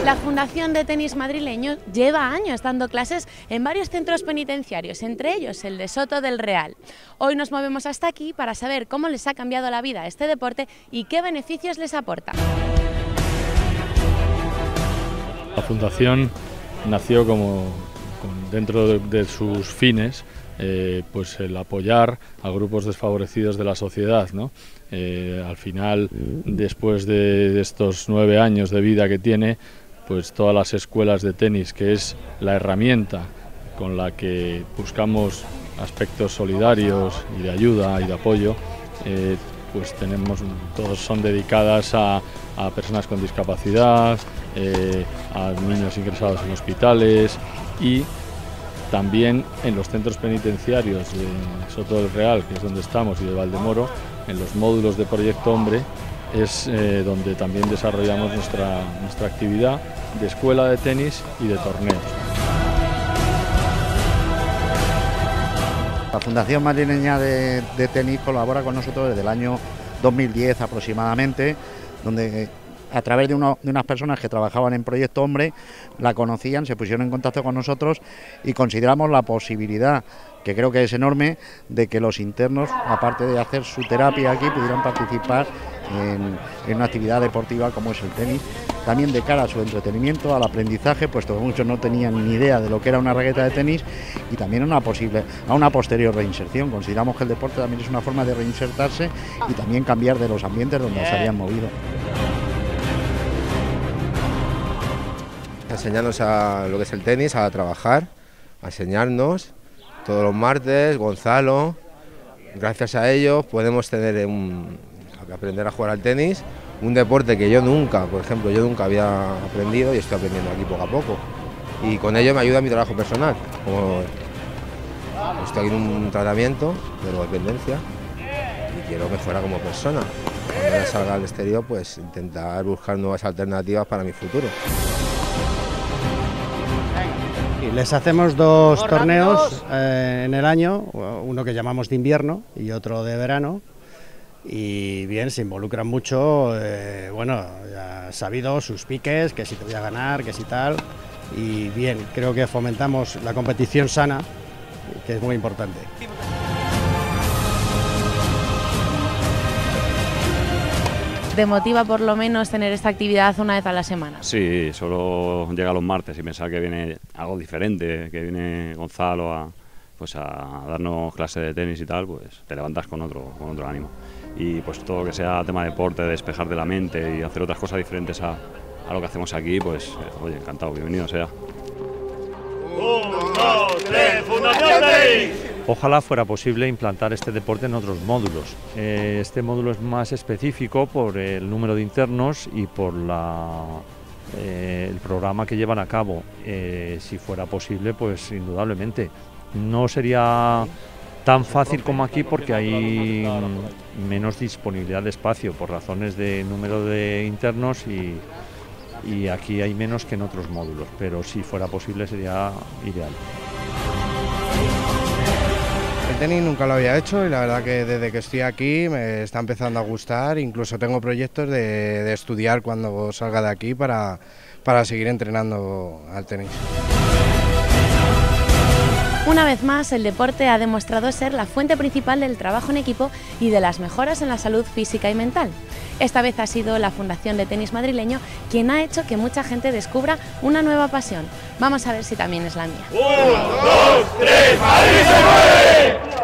La Fundación de Tenis Madrileño lleva años dando clases en varios centros penitenciarios, entre ellos el de Soto del Real. Hoy nos movemos hasta aquí para saber cómo les ha cambiado la vida este deporte y qué beneficios les aporta. La Fundación nació dentro de sus fines, pues el apoyar a grupos desfavorecidos de la sociedad, ¿no? Al final, después de estos 9 años de vida que tiene, pues todas las escuelas de tenis, que es la herramienta con la que buscamos aspectos solidarios y de ayuda y de apoyo, pues todos son dedicadas a personas con discapacidad, a niños ingresados en hospitales y también en los centros penitenciarios de Soto del Real, que es donde estamos, y de Valdemoro, en los módulos de Proyecto Hombre, es donde también desarrollamos nuestra actividad de escuela de tenis y de torneos. La Fundación Madrileña de Tenis colabora con nosotros desde el año 2010 aproximadamente, donde a través de unas personas que trabajaban en Proyecto Hombre, la conocían, se pusieron en contacto con nosotros y consideramos la posibilidad, que creo que es enorme, de que los internos, aparte de hacer su terapia aquí, pudieran participar en una actividad deportiva como es el tenis, también de cara a su entretenimiento, al aprendizaje, puesto que muchos no tenían ni idea de lo que era una raqueta de tenis, y también a una posterior reinserción. Consideramos que el deporte también es una forma de reinsertarse y también cambiar de los ambientes donde se habían movido. Enseñarnos a lo que es el tenis, a trabajar, a enseñarnos todos los martes. Gonzalo, gracias a ellos podemos aprender a jugar al tenis, un deporte que yo nunca había aprendido y estoy aprendiendo aquí poco a poco, y con ello me ayuda a mi trabajo personal, como estoy en un tratamiento de drogodependencia y quiero mejorar como persona. Cuando ya salga al exterior, pues intentar buscar nuevas alternativas para mi futuro. Les hacemos 2 torneos en el año, uno que llamamos de invierno y otro de verano, y bien, se involucran mucho, bueno, ya sabido sus piques, que si te voy a ganar, que si tal, y bien, creo que fomentamos la competición sana, que es muy importante. ¿Te motiva por lo menos tener esta actividad una vez a la semana? Sí, solo llega los martes y pensar que viene algo diferente, que viene Gonzalo a darnos clase de tenis y tal, pues te levantas con otro ánimo. Y pues todo lo que sea tema de deporte, de despejar de la mente y hacer otras cosas diferentes a lo que hacemos aquí, pues oye, encantado, bienvenido sea. 1, 2, 3, Fundación Tenis. Ojalá fuera posible implantar este deporte en otros módulos. Este módulo es más específico por el número de internos y por el programa que llevan a cabo. Si fuera posible, pues indudablemente. No sería tan fácil como aquí porque hay menos disponibilidad de espacio por razones de número de internos y aquí hay menos que en otros módulos, pero si fuera posible sería ideal. El tenis nunca lo había hecho y la verdad que desde que estoy aquí me está empezando a gustar, incluso tengo proyectos de estudiar cuando salga de aquí para seguir entrenando al tenis. Una vez más, el deporte ha demostrado ser la fuente principal del trabajo en equipo y de las mejoras en la salud física y mental. Esta vez ha sido la Fundación de Tenis Madrileño quien ha hecho que mucha gente descubra una nueva pasión. Vamos a ver si también es la mía. 1, 2, 3, ¡Madrid se mueve!